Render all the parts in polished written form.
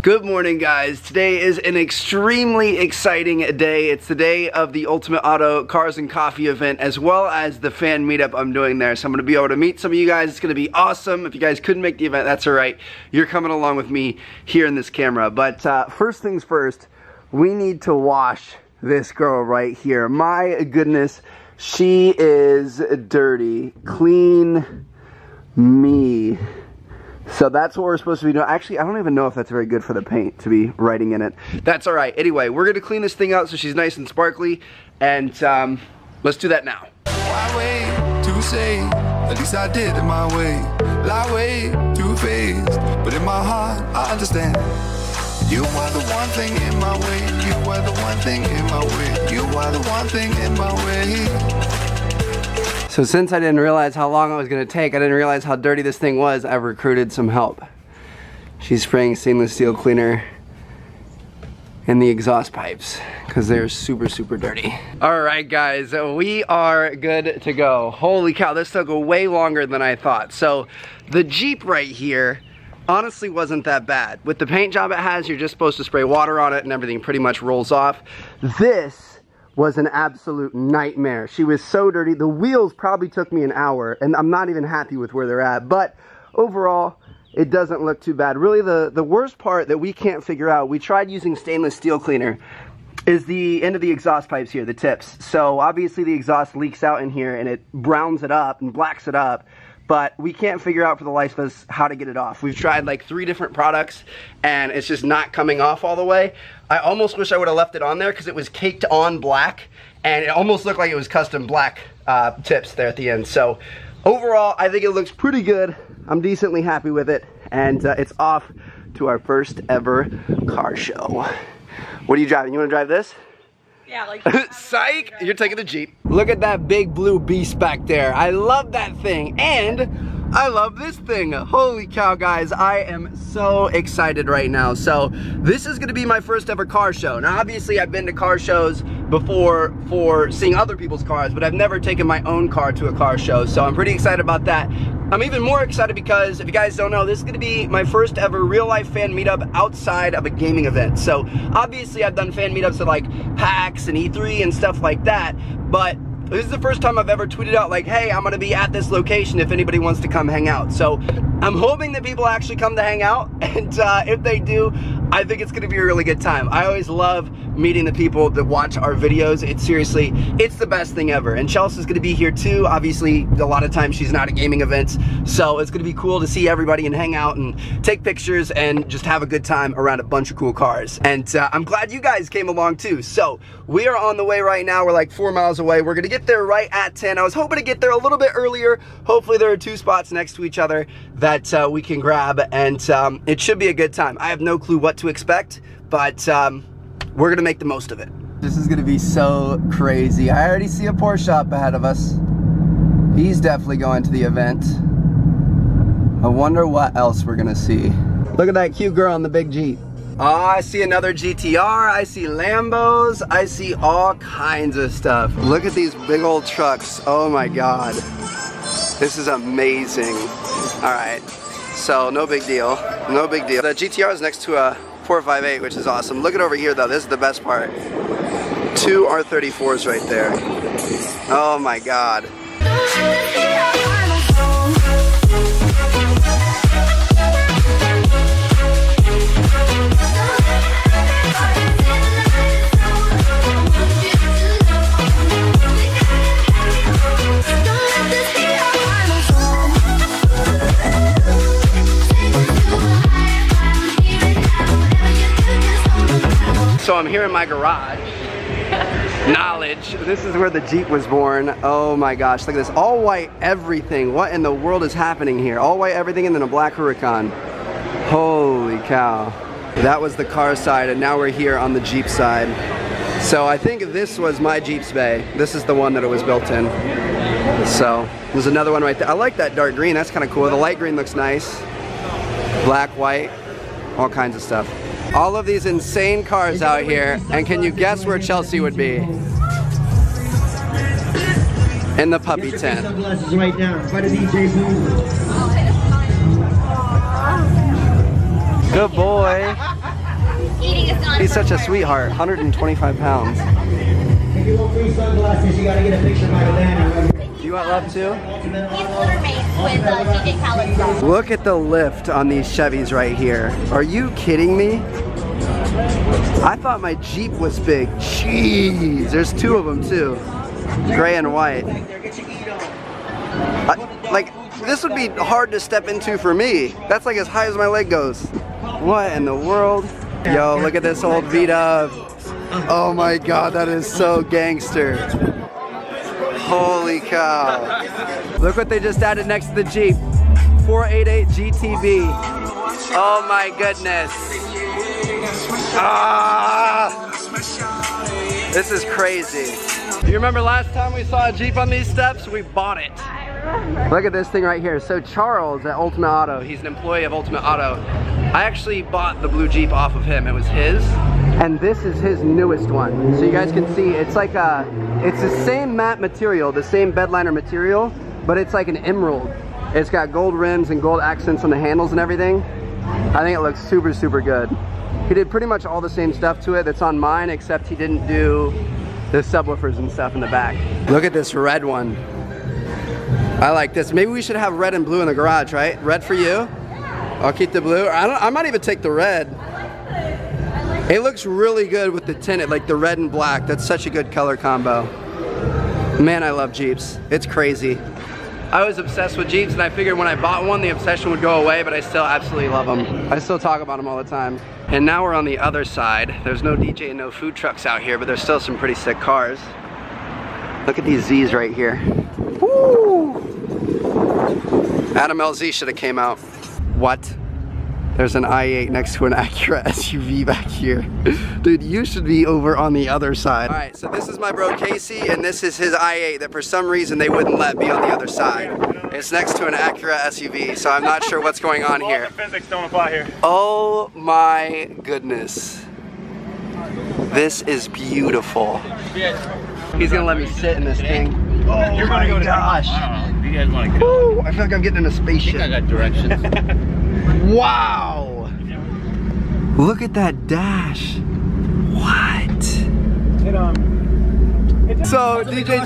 Good morning, guys. Today is an extremely exciting day. It's the day of the Ultimate Auto Cars and Coffee event, as well as the fan meetup I'm doing there. So I'm gonna be able to meet some of you guys. It's gonna be awesome. If you guys couldn't make the event, that's all right. You're coming along with me here in this camera. But first things first, we need to wash this girl right here. My goodness, she is dirty. Clean me. So that's what we're supposed to be doing. Actually, I don't even know if that's very good for the paint to be writing in it. That's all right. Anyway, we're gonna clean this thing out so she's nice and sparkly, and let's do that now. Why wait to say, at least I did it my way. Lie way too faced, but in my heart I understand. You are the one thing in my way. You are the one thing in my way. You are the one thing in my way. So since I didn't realize how long it was gonna take, I didn't realize how dirty this thing was, I've recruited some help. She's spraying stainless steel cleaner in the exhaust pipes because they're super, super dirty. All right, guys, we are good to go. Holy cow, this took way longer than I thought. So the Jeep right here honestly wasn't that bad. With the paint job it has, you're just supposed to spray water on it and everything pretty much rolls off. This was an absolute nightmare. She was so dirty. The wheels probably took me an hour, and I'm not even happy with where they're at, but overall, it doesn't look too bad. Really, the worst part that we can't figure out, we tried using stainless steel cleaner, is the end of the exhaust pipes here, the tips. So obviously the exhaust leaks out in here and it browns it up and blacks it up, but we can't figure out for the life of us how to get it off. We've tried like 3 different products and it's just not coming off all the way. I almost wish I would have left it on there because it was caked on black and it almost looked like it was custom black tips there at the end. So overall, I think it looks pretty good. I'm decently happy with it, and it's off to our first ever car show. What are you driving? You want to drive this? Yeah, like psych! You're taking the Jeep. Look at that big blue beast back there. I love that thing, and I love this thing. Holy cow, guys, I am so excited right now. So this is gonna be my first ever car show. Now obviously I've been to car shows before for seeing other people's cars, but I've never taken my own car to a car show, so I'm pretty excited about that. I'm even more excited because, if you guys don't know, this is gonna be my first ever real life fan meetup outside of a gaming event. So obviously I've done fan meetups at like PAX and E3 and stuff like that, but this is the first time I've ever tweeted out like, hey, I'm gonna be at this location if anybody wants to come hang out. So I'm hoping that people actually come to hang out, and if they do, I think it's gonna be a really good time. I always love meeting the people that watch our videos. It's seriously, it's the best thing ever. And Chelsea's gonna be here too. Obviously, a lot of times she's not at gaming events, so it's gonna be cool to see everybody and hang out and take pictures and just have a good time around a bunch of cool cars. And I'm glad you guys came along too. So we are on the way right now. We're like 4 miles away. We're gonna get there right at 10. I was hoping to get there a little bit earlier. Hopefully there are 2 spots next to each other that we can grab, and it should be a good time. I have no clue what to expect, but we're gonna make the most of it. This is gonna be so crazy. I already see a Porsche up ahead of us. He's definitely going to the event. I wonder what else we're gonna see. Look at that cute girl in the big Jeep. Oh, I see another GTR, I see Lambos, I see all kinds of stuff. Look at these big old trucks, oh my God. This is amazing. All right, so no big deal, no big deal. The GTR is next to a 458, which is awesome. Look at over here though, this is the best part. 2 R34s right there. Oh my God. So I'm here in my garage. Knowledge. This is where the Jeep was born. Oh my gosh, look at this. All white everything. What in the world is happening here? All white everything and then a black Huracan. Holy cow. That was the car side, and now we're here on the Jeep side. So I think this was my Jeep's bay. This is the one that it was built in. So there's another one right there. I like that dark green, that's kind of cool. The light green looks nice. Black, white, all kinds of stuff. All of these insane cars out here, and can you guess where Chelsea would be? In the puppy tent. Right now, by the DJ booth. Good boy. cheating is not. He's such a sweetheart. 125 pounds. If you want free sunglasses, you gotta get a picture by the banner. Do you want love too? He's motormates with DJ Khaled. Look at the lift on these Chevys right here. Are you kidding me? I thought my Jeep was big. Jeez, there's two of them too. Gray and white. Like, this would be hard to step into for me. That's like as high as my leg goes. What in the world? Yo, look at this old Vita. Oh my God, that is so gangster. Holy cow. Look what they just added next to the Jeep. 488 GTB. Oh my goodness. Ah, this is crazy. You remember last time we saw a Jeep on these steps? We bought it. Look at this thing right here. So Charles at Ultimate Auto, he's an employee of Ultimate Auto. I actually bought the blue Jeep off of him. It was his. And this is his newest one. So you guys can see, it's like it's the same matte material, the same bedliner material, but it's like an emerald. It's got gold rims and gold accents on the handles and everything. I think it looks super, super good. He did pretty much all the same stuff to it that's on mine, except he didn't do the subwoofers and stuff in the back. Look at this red one. I like this. Maybe we should have red and blue in the garage, right? Red for you. I'll keep the blue. I might even take the red. It looks really good with the tinted, like the red and black. That's such a good color combo. Man, I love Jeeps. It's crazy. I was obsessed with Jeeps and I figured when I bought one, the obsession would go away, but I still absolutely love them. I still talk about them all the time. And now we're on the other side. There's no DJ and no food trucks out here, but there's still some pretty sick cars. Look at these Z's right here. Woo! Adam LZ should have came out. What? There's an i8 next to an Acura SUV back here. Dude, you should be over on the other side. All right, so this is my bro Casey, and this is his i8 that for some reason they wouldn't let be on the other side. It's next to an Acura SUV, so I'm not sure what's going on here. The physics don't apply here. Oh my goodness. This is beautiful. He's gonna let me sit in this thing. Oh You're gonna go to gosh. I don't know. You guys want to go? Woo, I feel like I'm getting in a spaceship. I got directions. Wow! Look at that dash. What? So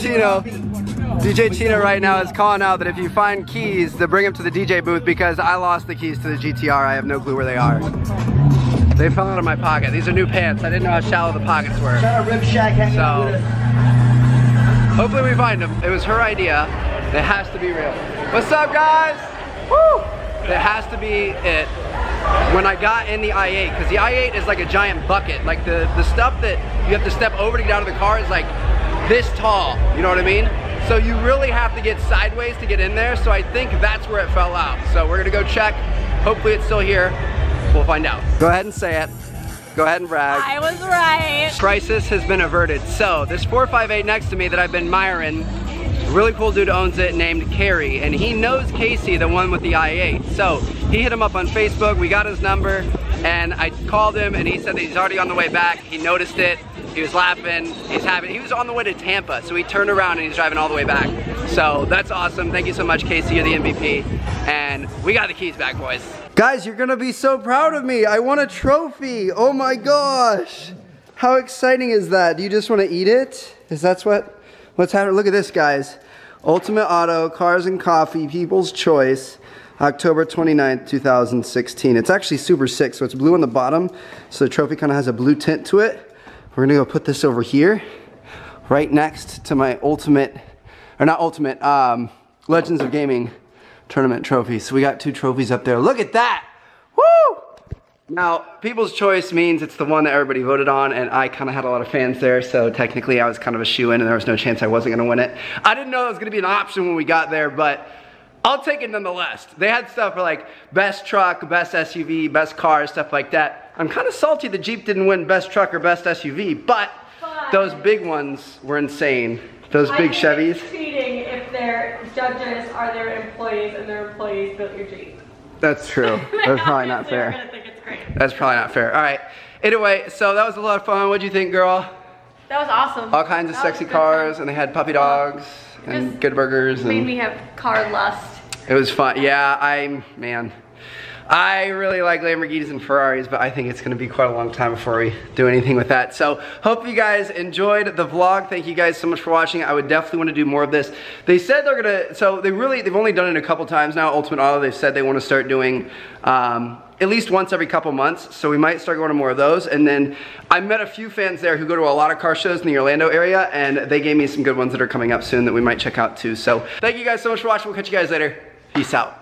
DJ Chino right now is calling out that if you find keys, to bring them to the DJ booth because I lost the keys to the GTR. I have no clue where they are. They fell out of my pocket. These are new pants. I didn't know how shallow the pockets were. So hopefully we find them. It was her idea. It has to be real. What's up, guys? Woo! It has to be it. When I got in the i8, because the i8 is like a giant bucket. Like the stuff that you have to step over to get out of the car is like this tall. You know what I mean? So you really have to get sideways to get in there. So I think that's where it fell out. So we're gonna go check. Hopefully it's still here. We'll find out. Go ahead and say it. Go ahead and brag. I was right. Crisis has been averted. So this 458 next to me that I've been admiring, a really cool dude owns it named Carrie, and he knows Casey, the one with the i8. So he hit him up on Facebook, we got his number, and I called him and he said that he's already on the way back. He noticed it, he was laughing, he's happy. He was on the way to Tampa, so he turned around and he's driving all the way back. So that's awesome. Thank you so much, Casey, you're the MVP. And we got the keys back, boys. Guys, you're gonna be so proud of me. I won a trophy. Oh my gosh. How exciting is that? Do you just wanna eat it? Is that what's happening? Look at this, guys. Ultimate Auto, Cars and Coffee, People's Choice, October 29th, 2016. It's actually super sick, so it's blue on the bottom, so the trophy kind of has a blue tint to it. We're gonna go put this over here, right next to my Legends of Gaming tournament trophy. So we got 2 trophies up there. Look at that! Woo! Now, People's Choice means it's the one that everybody voted on, and I kind of had a lot of fans there, so technically I was kind of a shoo-in, and there was no chance I wasn't gonna win it. I didn't know it was gonna be an option when we got there, but I'll take it nonetheless. They had stuff for like best truck, best SUV, best car, stuff like that. I'm kind of salty the Jeep didn't win best truck or best SUV, but those big ones were insane. Those big Chevys. It's cheating if their judges are their employees and their employees built your Jeep. That's true. That's probably not fair. They're gonna think it's great. That's probably not fair. All right. Anyway, so that was a lot of fun. What'd you think, girl? That was awesome. All kinds of sexy cars, and they had puppy dogs and good burgers. Made me have car lust. It was fun. Yeah, man. I really like Lamborghinis and Ferraris, but I think it's gonna be quite a long time before we do anything with that. So hope you guys enjoyed the vlog. Thank you guys so much for watching. I would definitely want to do more of this. They said they're gonna, so they've only done it a couple times now, Ultimate Auto. They've said they want to start doing at least once every couple months, so we might start going to more of those. And then I met a few fans there who go to a lot of car shows in the Orlando area, and they gave me some good ones that are coming up soon that we might check out too. So thank you guys so much for watching. We'll catch you guys later. Peace out.